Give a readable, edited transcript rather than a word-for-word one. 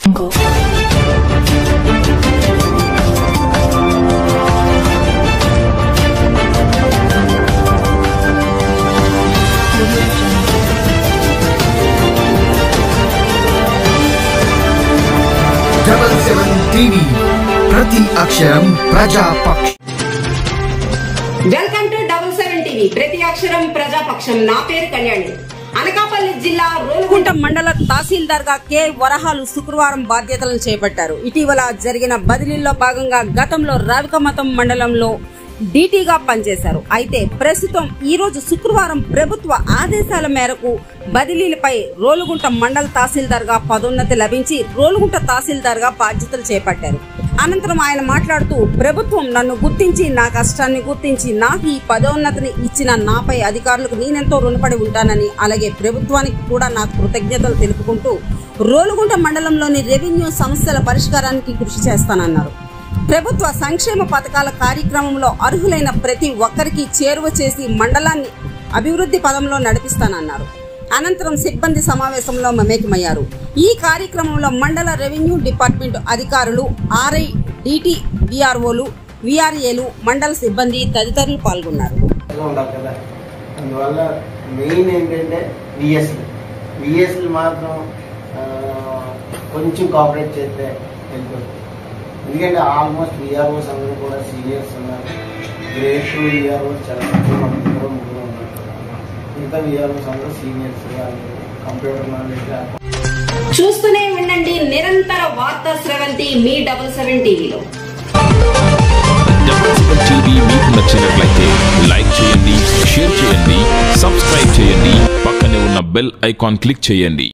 TV ప్రతి అక్షరం ప్రజాపక్షం. Welcome to 77 TV ప్రతి అక్షరం ప్రజాపక్షం. నా పేరు కళ్యాణి. అనకాపల్లి జిల్లా రోలుగుంట మండల తహసీల్దార్ గా కె వరహాలు శుక్రవారం బాధ్యతలను చేపట్టారు. ఇటీవల జరిగిన బదిలీల్లో భాగంగా గతంలో రావికమతం మండలంలో డీటీగా పనిచేశారు. అయితే ప్రస్తుతం ఈ రోజు శుక్రవారం ప్రభుత్వ ఆదేశాల మేరకు బదిలీలపై రోలుగుంట మండల తహసీల్దార్ గా పదోన్నతి లభించి రోలుగుంట తహసీల్దార్ గా బాధ్యతలు చేపట్టారు. అనంతరం ఆయన మాట్లాడుతూ, ప్రభుత్వం నన్ను గుర్తించి నా కష్టాన్ని గుర్తించి నాకు ఈ పదోన్నతిని ఇచ్చిన నాపై అధికారులకు నేనెంతో రుణపడి ఉంటానని, అలాగే ప్రభుత్వానికి కూడా నాకు కృతజ్ఞతలు తెలుపుకుంటూ రోలుగుంట మండలంలోని రెవెన్యూ సమస్యల పరిష్కారానికి కృషి చేస్తానన్నారు. ప్రభుత్వ సంక్షేమ పథకాల కార్యక్రమంలో అర్హులైన ప్రతి ఒక్కరికి చేరువ చేసి మండలాన్ని అభివృద్ధి పదంలో నడిపిస్తానన్నారు. అనంతరం సిబ్బంది సమావేశంలో మమేకమయ్యారు. ఈ కార్యక్రమంలో మండల రెవెన్యూ డిపార్ట్మెంట్ అధికారులు, ఆర్ఐ, డిటి, విఆర్ఓలు, విఆర్ఏలు, మండల సిబ్బంది తదితరులు పాల్గొన్నారు. ఎందుకంటే ఆల్మోస్ట్ విఆర్ఓస్ అందరూ కూడా సీనియర్స్ ఉన్నారు. గ్రేడ్ 2 విఆర్ఓస్ చాలా తక్కువ, ముగ్గురు ఉన్నారు. మిగతా విఆర్ఓస్ అందరూ సీనియర్స్, కంప్యూటర్ నాలెడ్జ్. చూస్తూనే ఉండండి నిరంతర వార్తా స్రవంతి మీ 77 టీవీలో. 77 టీవీ మీకు నచ్చినట్లయితే లైక్ చేయండి, షేర్ చేయండి, సబ్స్క్రైబ్ చేయండి, పక్కనే ఉన్న బెల్ ఐకాన్ క్లిక్ చేయండి.